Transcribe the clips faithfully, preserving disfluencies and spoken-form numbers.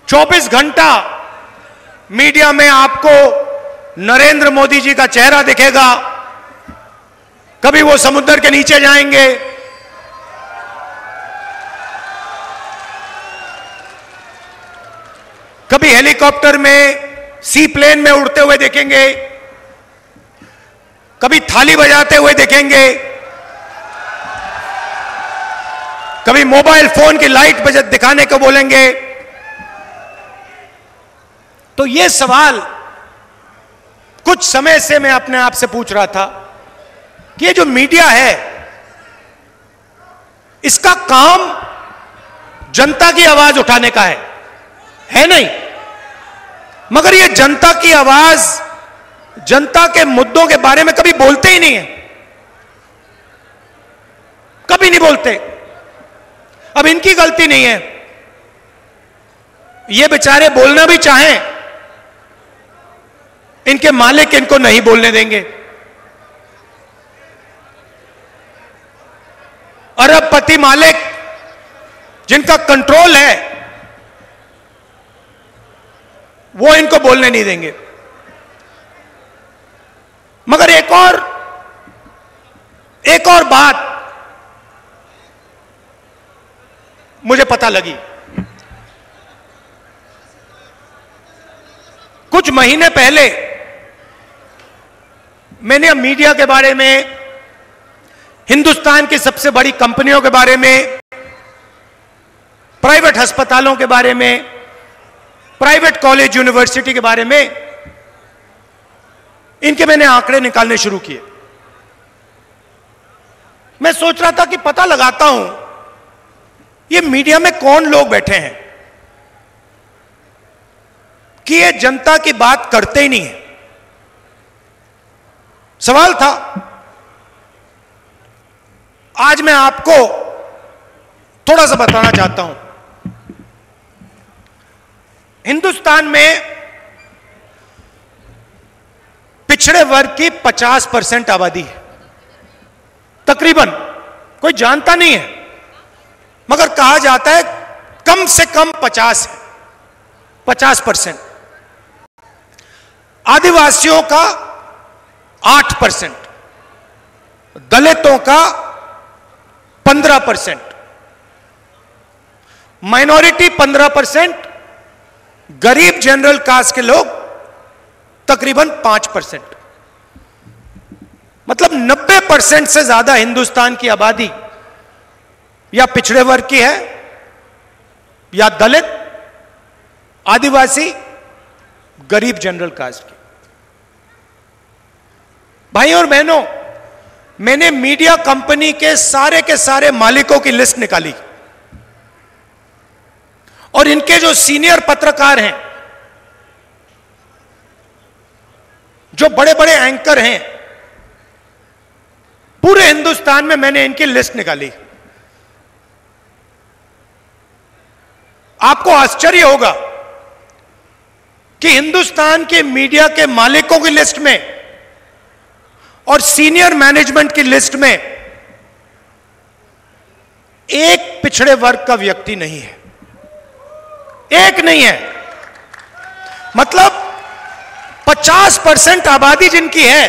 चौबीस घंटा मीडिया में आपको नरेंद्र मोदी जी का चेहरा दिखेगा। कभी वो समुद्र के नीचे जाएंगे, कभी हेलीकॉप्टर में, सी प्लेन में उड़ते हुए देखेंगे, कभी थाली बजाते हुए देखेंगे, कभी मोबाइल फोन की लाइट बजा दिखाने को बोलेंगे। तो ये सवाल कुछ समय से मैं अपने आप से पूछ रहा था कि ये जो मीडिया है, इसका काम जनता की आवाज उठाने का है, है नहीं? मगर ये जनता की आवाज, जनता के मुद्दों के बारे में कभी बोलते ही नहीं है, कभी नहीं बोलते। अब इनकी गलती नहीं है, ये बेचारे बोलना भी चाहें, इनके मालिक इनको नहीं बोलने देंगे। अरबपति मालिक जिनका कंट्रोल है, वो इनको बोलने नहीं देंगे। मगर एक और एक और बात मुझे पता लगी। कुछ महीने पहले मैंने मीडिया के बारे में, हिंदुस्तान की सबसे बड़ी कंपनियों के बारे में, प्राइवेट अस्पतालों के बारे में, प्राइवेट कॉलेज यूनिवर्सिटी के बारे में, इनके मैंने आंकड़े निकालने शुरू किए। मैं सोच रहा था कि पता लगाता हूं ये मीडिया में कौन लोग बैठे हैं कि ये जनता की बात करते ही नहीं है। सवाल था, आज मैं आपको थोड़ा सा बताना चाहता हूं। हिंदुस्तान में पिछड़े वर्ग की पचास परसेंट आबादी है तकरीबन। कोई जानता नहीं है, मगर कहा जाता है कम से कम पचास है, पचास परसेंट। आदिवासियों का आठ परसेंट, दलितों का पंद्रह परसेंट, माइनॉरिटी पंद्रह परसेंट, गरीब जनरल कास्ट के लोग तकरीबन पांच परसेंट। मतलब नब्बे परसेंट से ज्यादा हिंदुस्तान की आबादी या पिछड़े वर्ग की है, या दलित, आदिवासी, गरीब जनरल कास्ट की। भाई और बहनों, मैंने मीडिया कंपनी के सारे के सारे मालिकों की लिस्ट निकाली और इनके जो सीनियर पत्रकार हैं, जो बड़े बड़े एंकर हैं, पूरे हिंदुस्तान में मैंने इनकी लिस्ट निकाली। आपको आश्चर्य होगा कि हिंदुस्तान के मीडिया के मालिकों की लिस्ट में और सीनियर मैनेजमेंट की लिस्ट में एक पिछड़े वर्ग का व्यक्ति नहीं है, एक नहीं है। मतलब पचास परसेंट आबादी जिनकी है,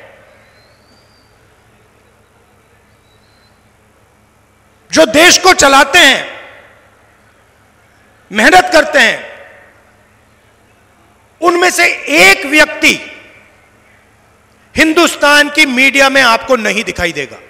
जो देश को चलाते हैं, मेहनत करते हैं, उनमें से एक व्यक्ति हिंदुस्तान की मीडिया में आपको नहीं दिखाई देगा।